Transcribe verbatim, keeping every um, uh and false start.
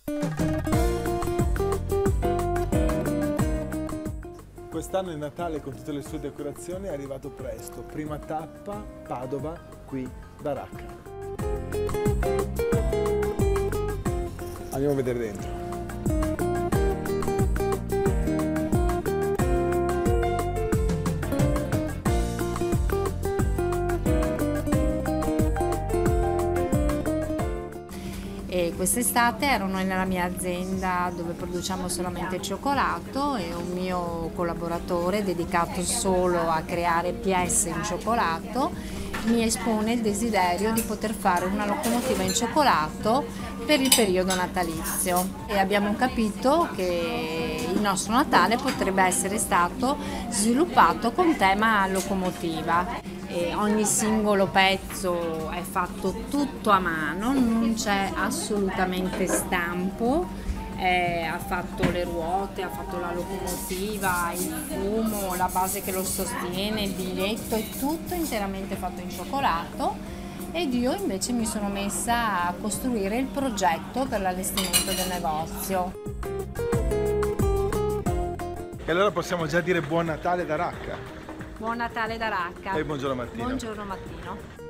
Quest'anno il Natale con tutte le sue decorazioni è arrivato presto. Prima tappa, Padova, qui da Racca. Andiamo a vedere dentro. E quest'estate ero nella mia azienda dove produciamo solamente cioccolato e un mio collaboratore dedicato solo a creare P S in cioccolato mi espone il desiderio di poter fare una locomotiva in cioccolato per il periodo natalizio e abbiamo capito che il nostro Natale potrebbe essere stato sviluppato con tema locomotiva. E ogni singolo pezzo è fatto tutto a mano, non c'è assolutamente stampo, eh, ha fatto le ruote, ha fatto la locomotiva, il fumo, la base che lo sostiene, il biglietto, è tutto interamente fatto in cioccolato ed io invece mi sono messa a costruire il progetto per l'allestimento del negozio. E allora possiamo già dire buon Natale da Racca. Buon Natale da Racca. E buongiorno Martino. Buongiorno Martino.